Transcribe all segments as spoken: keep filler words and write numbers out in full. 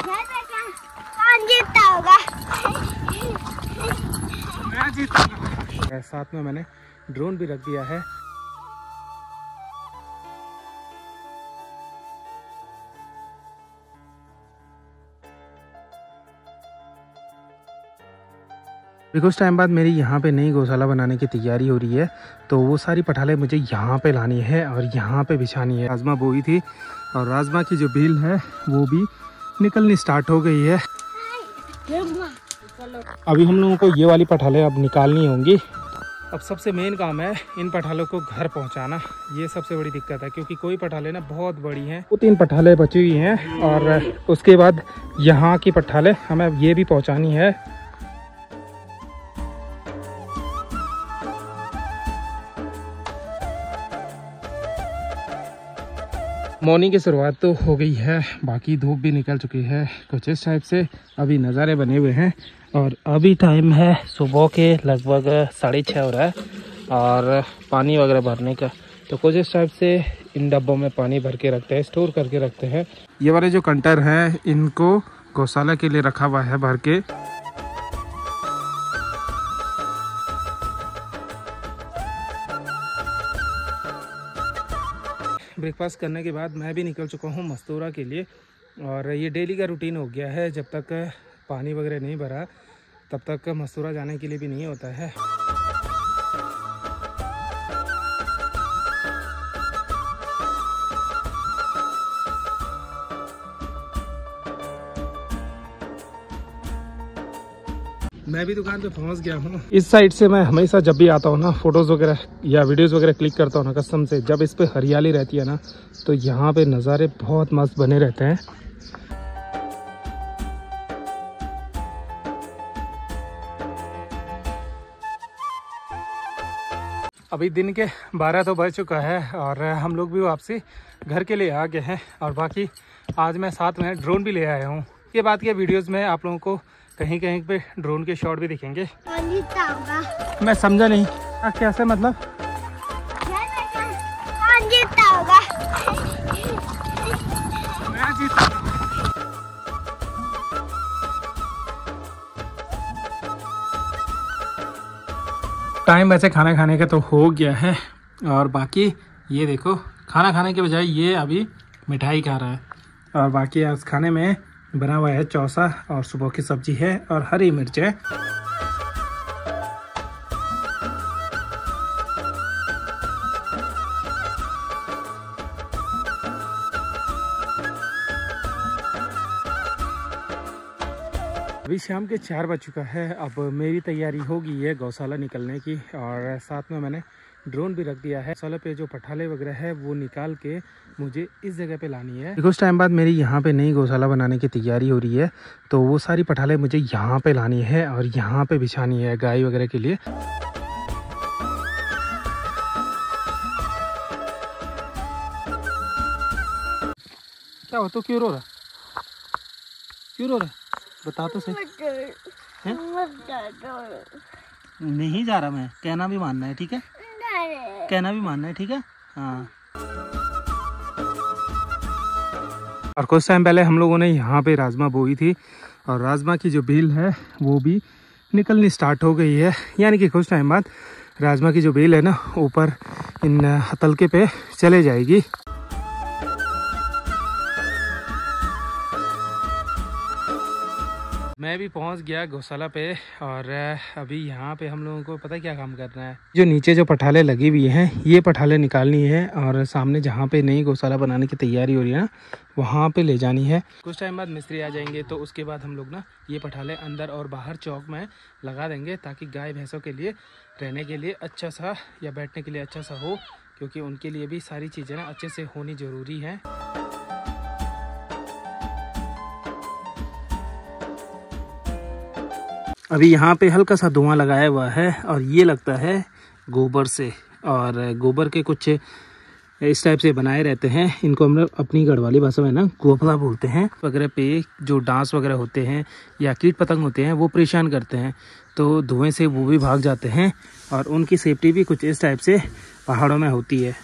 कौन जीतता होगा? मैं जीतूंगा। साथ में मैंने ड्रोन भी रख दिया है। कुछ टाइम बाद मेरी यहाँ पे नई गौशाला बनाने की तैयारी हो रही है, तो वो सारी पठाले मुझे यहाँ पे लानी है और यहाँ पे बिछानी है। राजमा बोई थी और राजमा की जो बेल है वो भी निकलनी स्टार्ट हो गई है। अभी हम लोगों को ये वाली पठाले अब निकालनी होंगी। अब सबसे मेन काम है इन पठालों को घर पहुँचाना। ये सबसे बड़ी दिक्कत है क्योंकि कोई पठाले ना बहुत बड़ी हैं। वो तीन पठाले बची हुई हैं और उसके बाद यहाँ की पठाले हमें ये भी पहुँचानी है। मॉर्निंग की शुरुआत तो हो गई है, बाकी धूप भी निकल चुकी है कुछ इस टाइप से। अभी नज़ारे बने हुए हैं और अभी टाइम है सुबह के लगभग साढ़े छः हो रहा है और पानी वगैरह भरने का। तो कुछ इस टाइप से इन डब्बों में पानी भर के रखते हैं, स्टोर करके रखते हैं। ये वाले जो कंटेनर हैं इनको गौशाला के लिए रखा हुआ है भर के। ब्रेकफास्ट करने के बाद मैं भी निकल चुका हूँ मस्तूरा के लिए और ये डेली का रूटीन हो गया है। जब तक पानी वगैरह नहीं भरा तब तक मस्तूरा जाने के लिए भी नहीं होता है। मैं भी दुकान पे पहुंच गया हूँ। इस साइड से मैं हमेशा जब भी आता हूँ ना, फोटोज़ वगैरह या वीडियोज़ वगैरह क्लिक करता हूँ ना, कसम से जब इस पे हरियाली रहती है ना तो यहाँ पे नज़ारे बहुत मस्त बने रहते हैं। अभी दिन के बारह तो बज चुका है और हम लोग भी वापसी घर के लिए आ गए हैं और बाकी आज मैं साथ में ड्रोन भी ले आया हूँ। ये बात के वीडियोज़ में आप लोगों को कहीं कहीं पे ड्रोन के शॉट भी दिखेंगे। कौन जीतता होगा? मैं समझा नहीं कैसे, मतलब कौन जीतता होगा? मैं जीतूंगा। टाइम वैसे खाना खाने का तो हो गया है और बाकी ये देखो खाना खाने के बजाय ये अभी मिठाई खा रहा है और बाकी आज खाने में बना हुआ है चौसा और सुबह की सब्जी है और हरी मिर्च है। अभी शाम के चार बज चुका है। अब मेरी तैयारी होगी है गौशाला निकलने की और साथ में मैंने ड्रोन भी रख दिया है। गौशाला पे जो पठाले वगैरह है वो निकाल के मुझे इस जगह पे लानी है। कुछ टाइम बाद मेरी यहाँ पे नई गौशाला बनाने की तैयारी हो रही है, तो वो सारी पठाले मुझे यहाँ पे लानी है और यहाँ पे बिछानी है गाय वगैरह के लिए। क्या हो तो क्यों रो रहा क्यों रो रहा बता तो सही। नहीं जा रहा मैं, कहना भी मानना है, ठीक है? कहना भी मानना है, ठीक है? हाँ। और कुछ टाइम पहले हम लोगों ने यहाँ पे राजमा बोई थी और राजमा की जो बेल है वो भी निकलनी स्टार्ट हो गई है। यानी कि कुछ टाइम बाद राजमा की जो बेल है ना ऊपर इन हतलके पे चले जाएगी। मैं भी पहुंच गया गौशाला पे और अभी यहाँ पे हम लोगों को पता क्या काम करना है। जो नीचे जो पठाले लगी हुई हैं ये पठाले निकालनी है और सामने जहाँ पे नई गौशाला बनाने की तैयारी हो रही है ना वहाँ पे ले जानी है। कुछ टाइम बाद मिस्त्री आ जाएंगे तो उसके बाद हम लोग ना ये पठाले अंदर और बाहर चौक में लगा देंगे ताकि गाय भैंसों के लिए रहने के लिए अच्छा सा या बैठने के लिए अच्छा सा हो, क्योंकि उनके लिए भी सारी चीज़ें ना अच्छे से होनी ज़रूरी है। अभी यहाँ पे हल्का सा धुआं लगाया हुआ है और ये लगता है गोबर से, और गोबर के कुछ इस टाइप से बनाए रहते हैं। इनको हम लोग अपनी गढ़वाली भाषा में ना गोफला बोलते हैं। वगैरह पे जो डांस वगैरह होते हैं या कीट पतंग होते हैं वो परेशान करते हैं, तो धुएं से वो भी भाग जाते हैं और उनकी सेफ्टी भी कुछ इस टाइप से पहाड़ों में होती है।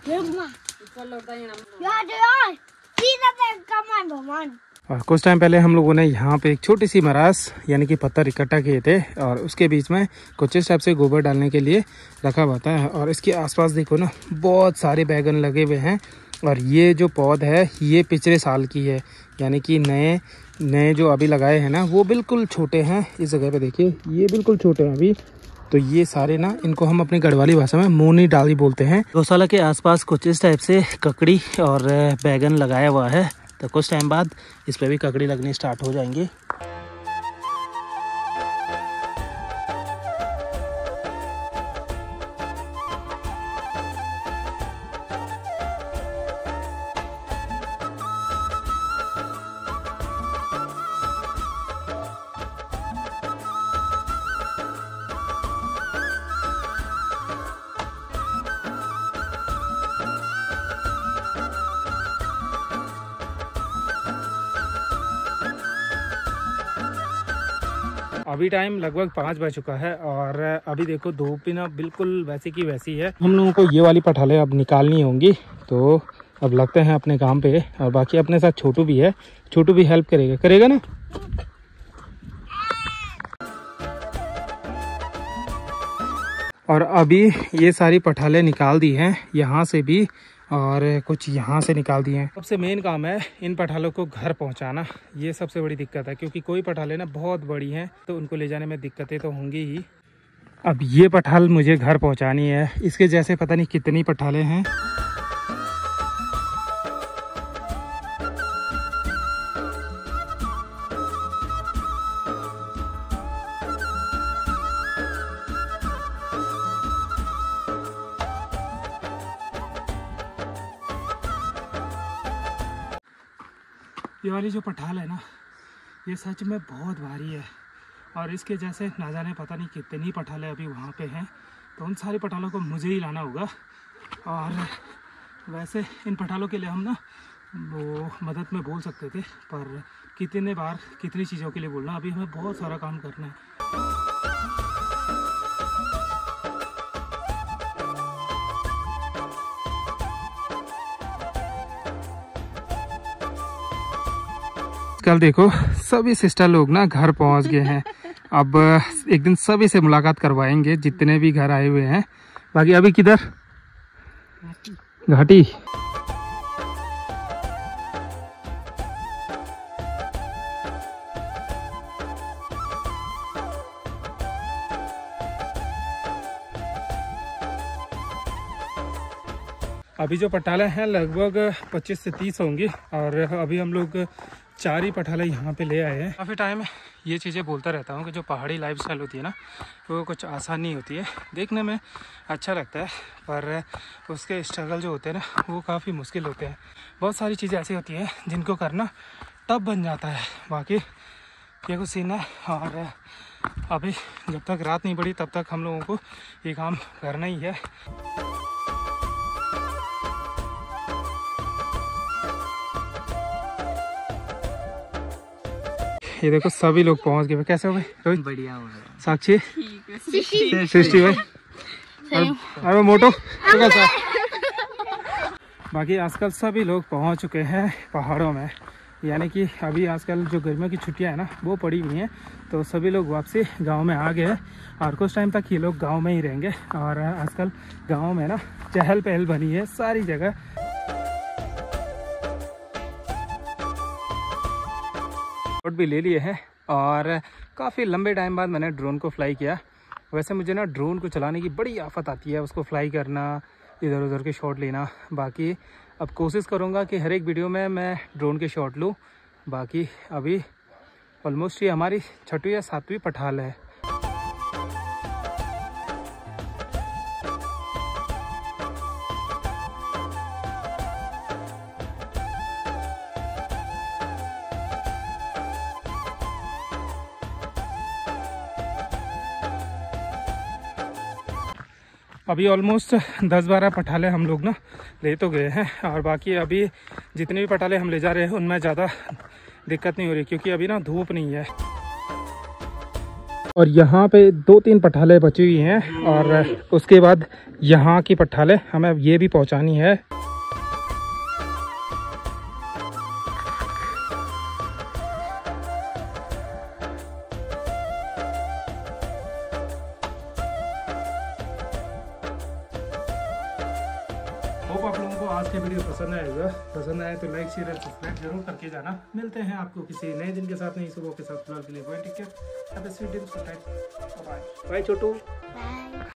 यार यार सीधा पे कमान भगवान। और कुछ टाइम पहले हम लोगों ने यहाँ पे एक छोटी सी मरास यानी कि पत्थर इकट्ठा किए थे और उसके बीच में कुछ इस टाइप से गोबर डालने के लिए रखा होता है। और इसके आसपास देखो ना बहुत सारे बैगन लगे हुए हैं। और ये जो पौध है ये पिछले साल की है, यानी कि नए नए जो अभी लगाए हैं ना वो बिल्कुल छोटे हैं। इस जगह पे देखिए ये बिल्कुल छोटे हैं अभी। तो ये सारे ना इनको हम अपनी गढ़वाली भाषा में मोनी डाली बोलते हैं। गौशाला के आसपास कुछ इस टाइप से ककड़ी और बैगन लगाया हुआ है। तो कुछ टाइम बाद इस पर भी ककड़ी लगनी स्टार्ट हो जाएंगी। अभी टाइम लगभग पाँच बज चुका है और अभी देखो धूप भी ना बिल्कुल वैसी की वैसी है। हम लोगों को ये वाली पठाले अब निकालनी होंगी। तो अब लगते हैं अपने काम पे। और बाकी अपने साथ छोटू भी है, छोटू भी हेल्प करेगा करेगा ना। और अभी ये सारी पठाले निकाल दी हैं यहाँ से भी और कुछ यहाँ से निकाल दिए हैं। सबसे मेन काम है इन पठालों को घर पहुँचाना। ये सबसे बड़ी दिक्कत है क्योंकि कोई पठाले ना बहुत बड़ी हैं तो उनको ले जाने में दिक्कतें तो होंगी ही। अब ये पठाल मुझे घर पहुँचानी है। इसके जैसे पता नहीं कितनी पठाले हैं। ये वाली जो पठाल है ना ये सच में बहुत भारी है और इसके जैसे ना जाने पता नहीं कितनी पठाले अभी वहाँ पे हैं। तो उन सारी पठालों को मुझे ही लाना होगा। और वैसे इन पठालों के लिए हम ना वो मदद में बोल सकते थे, पर कितने बार कितनी चीज़ों के लिए बोलना। अभी हमें बहुत सारा काम करना है। कल देखो सभी सिस्टर लोग ना घर पहुंच गए हैं। अब एक दिन सभी से मुलाकात करवाएंगे जितने भी घर आए हुए हैं। बाकी अभी किधर घाटी। अभी जो पटाले हैं लगभग पच्चीस से तीस होंगी और अभी हम लोग चार ही पठाले यहाँ पे ले आए हैं। काफ़ी टाइम ये चीज़ें बोलता रहता हूँ कि जो पहाड़ी लाइफस्टाइल होती है ना वो कुछ आसान नहीं होती है। देखने में अच्छा लगता है पर उसके स्ट्रगल जो होते हैं ना वो काफ़ी मुश्किल होते हैं। बहुत सारी चीज़ें ऐसी होती हैं जिनको करना तब बन जाता है। बाकी ये कुछ सीन है और अभी जब तक रात नहीं पड़ी तब तक हम लोगों को ये काम करना ही है। ये देखो सभी लोग पहुंच गए। कैसे हो भाई रोहित? बढ़िया हो साक्षी सृष्टि भाई अरे मोटो कैसा? बाकी आजकल सभी लोग पहुंच चुके हैं पहाड़ों में। यानी कि अभी आजकल जो गर्मियों की छुट्टियां है ना वो पड़ी हुई हैं तो सभी लोग वापसी गांव में आ गए हैं और कुछ टाइम तक ये लोग गांव में ही रहेंगे। और आजकल गांव में ना चहल पहल बनी है सारी जगह। भी ले लिए हैं और काफ़ी लंबे टाइम बाद मैंने ड्रोन को फ्लाई किया। वैसे मुझे ना ड्रोन को चलाने की बड़ी आफत आती है, उसको फ्लाई करना, इधर उधर के शॉट लेना। बाकी अब कोशिश करूँगा कि हर एक वीडियो में मैं ड्रोन के शॉट लूँ। बाकी अभी ऑलमोस्ट ये हमारी छठी या सातवीं पठाल है। अभी ऑलमोस्ट दस बारह पठाले हम लोग ना ले तो गए हैं और बाकी अभी जितने भी पठाले हम ले जा रहे हैं उनमें ज़्यादा दिक्कत नहीं हो रही क्योंकि अभी ना धूप नहीं है। और यहाँ पे दो तीन पठाले बची हुई हैं और उसके बाद यहाँ की पठाले हमें ये भी पहुँचानी है। होप आप लोगों को आज के वीडियो पसंद आएगा। पसंद आए तो लाइक शेयर और सब्सक्राइब जरूर करके जाना। मिलते हैं आपको किसी नए दिन के साथ, नई सुबह के साथ। फिलहाल के लिए bye, take care, have a sweet day, bye bye Chhotu. Bye.